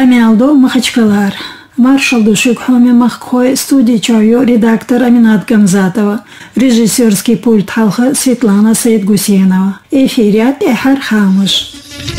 Камиалдо Махачкалар. Маршал Душик Хоми Маххой, студия Чойо, редактор Аминат Гамзатова, режиссерский пульт Халха Светлана Саидгусейнова. Эфирят Эхар Хамыш.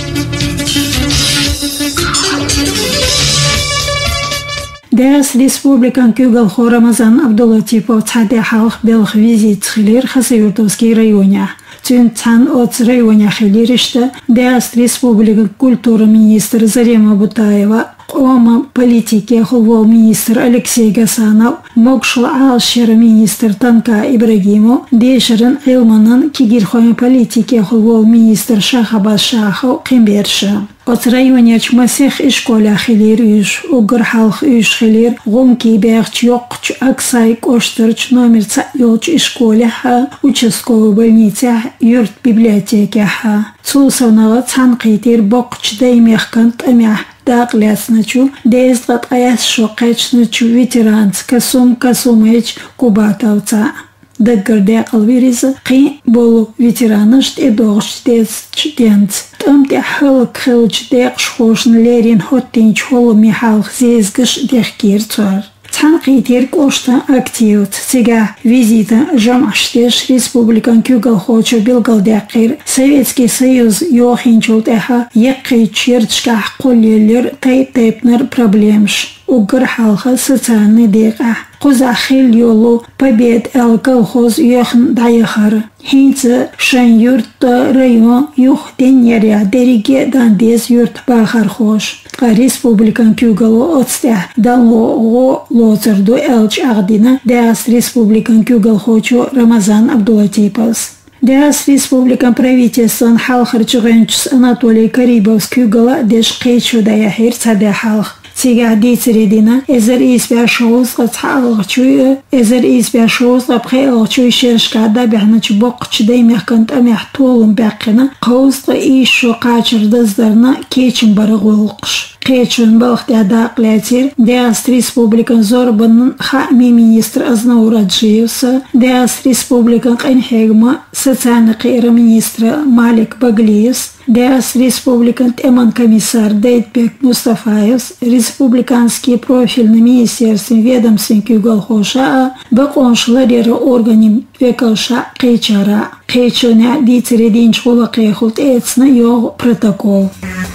Дәс республикан Кюгалхо Рамазан Абдулатипов Цаде Халх Белх визит Хилир Хасаюртовский районе. Цан от районе Хилиришта Дәс республика культура министр Зарема Бутаева, Ома политики Хулвол министр Алексей Гасанов, Мокшл Алшир министр Танка Ибрагимов, Дешерен Илманан Кигирхоми политики Хулвол министр Шахабас Шахов Кемберша. От районе Чмасех и школа Хилир Юш, Угр Халх Юш Хилир, Гумки Бехч Йокч Аксай Коштерч номер Цайолч и школе Ха, участковой больнице Юрт библиотеке Ха. Цусовного Цанкитир Бокч Даймехкант Амях. Дақлясначу, действат аяс шоқечначу ветеранц, касумэч кубатовца. Даггарде алвириза, қи болу ветеранышт и дошдец денц. Там де хылк дек шхошн лерин хоттинч холу михалх зезгыш дехкирцуар. Цанкитир кошта активт. Сега визита жамаштеш республикан Кюгалхочу Белгалдекир, Советский Союз Йохинчулт эха еккий черчках коллелер тайпнер проблемш. Угр халха социальный дека. Кузахил йолу побед эл колхоз йохн дайхар. Хинце шен юрт район юх деньяря дериге дандез юрт бахар хош. Республикан Кюгалу отстя дало го лоцерду элч агдина дяс республикан Кюгалхочу Рамазан Абдулатипас. Дяс республикан правительстван халхар чугенчс Анатолий Карибовс Кюгала деш кечу даяхир цаде халх. Сега дицередина эзер избяшоз гацхалгчуй эзер избяшоз апхелгчуй шершкада бяхнач бокч даймехкант амях толум бяккина қауызға ишо қачырдыздарна кечим барығулқш. Кечун балхтя дақлятир Дяс республикан зорбанын хами министр Азнаураджиевса, Дяс республикан Қанхегма социальный қайры министр Малик Баглиевс, Дяс республикан Эман комиссар Дейтбек Мустафаевс, республиканский профильный министерство ведомствен Кюгалхоша, бақоншылар органим векалша қечара. Кечуня дицередин школа қейхулт эцна йог протокол.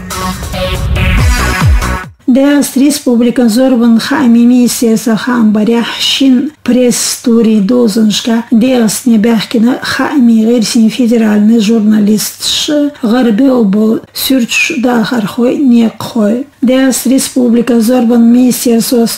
Дяс республикан зорбан хами министерства хамбаря шин пресс-тури дозаншка Дяс небяхкина хами герсин федеральный журналист гарбел был сюрч дахархой некхой. Дяс республика зорбан министерствос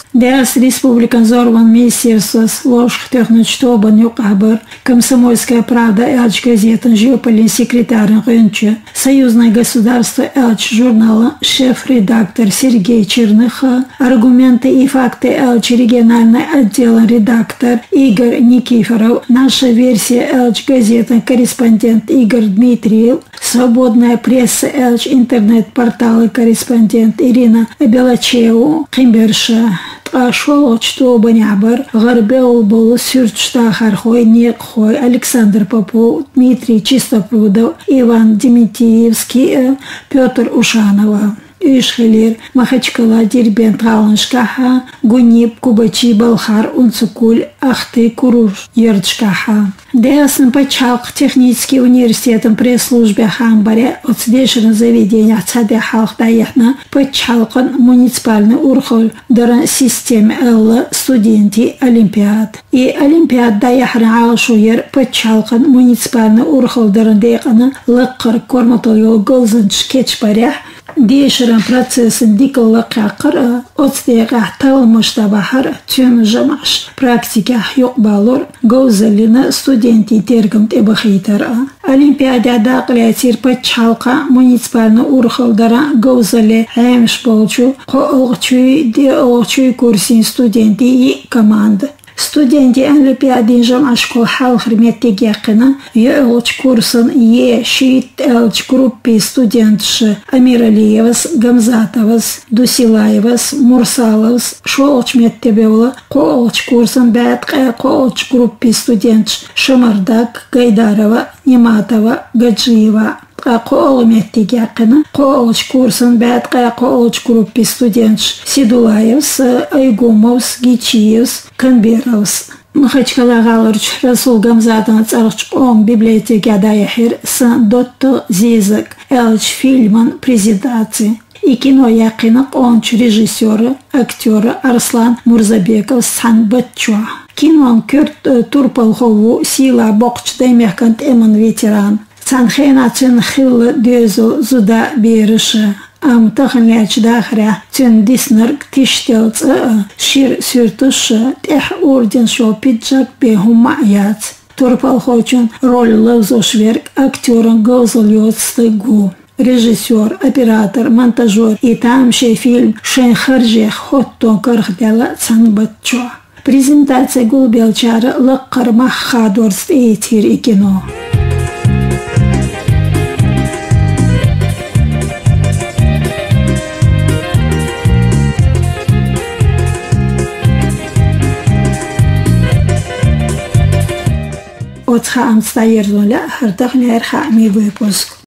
ложк техночтобан юкабар Комсомольская правда элч газета жёполин секретарь Рынча Союзное государство элч журнала шеф-редактор Сергей Черныха, аргументы и факты элч региональный отдел редактор Игорь Никифоров, наша версия элч газета корреспондент Игорь Дмитриев, свободная пресса элч интернет-порталы корреспондент Ирина Белачеву, Кимберша. Пошел, что банябар, гарбел был сюрчта хархой, некхой, Александр Попов, Дмитрий Чистопрудов, Иван Дементьевский, Петр Ушанова. Ишхилир, Махачкала, Дербент, Галаншкаха, Гунип, Кубачи, Балхар, Унцукуль, Ахты, Куруш, Ердшкаха. Дясным почалк технический университетом пресс-службе Хамбаре от свежего заведения Цаде Халх Даяхна почалкан муниципальный урхоль дара системе Элла студенти Олимпиад. И Олимпиад Даяхна Алшуер почалкан муниципальный урхоль дара Даяхна Лаккар Корматойо Голзанч Кечпарях Дешерен процессын дикаллыққа қыра, отстеға талмышта бахар, тюн жамаш, практика юқ балур, гоузалина студенти тергімт эбахитара. Олимпиадада қлятир пачалқа муниципальны урхалдара гоузале әмш болчу, қоолғчуй де олғчуй курсин студенти и команда. Студенти Олимпиадин жамашко хал хрметтег яқына елч курсын шит элч группи студентши Амиралиевас, Гамзатовас, Дусилаевас, Мурсаловас шолч меттебеула қолч курсын бәтқэ қолч группи студентш Шамардак, Гайдарова, Нематова, Гаджиева. ка коолметтик якына коолч курсын бәт ка коолч группи студентш Сидулаевс, Айгумовс, Гичиевс, Канберовс. Махачкалагалырч Расул Гамзатан царч он библиотеке даяхир сан дотто зизак элч фильман презентации. И кино якына онч режиссеры, актеры Арслан Мурзабеков сан батчуа. Кинон кёрт турпалхову сила бокч даймехкант эман ветеран. Санхейнацин хилл дөзу зуда берыши. Ам таханляч дахря тюн диснер тиштелц шир сюртуши тех орден шо пиджак бехумаяц. Турпалхочун роль лавзошверк актером гозольёцтыгу. Режиссер, оператор, монтажер и тамший фильм Шенхарже Хоттон Кархдела Цанбатчо. Презентация Гулбелчара Лаккармах Хадорст Эйтир и кино. Отха Амстаирнуля Хартахнер Хами выпуск.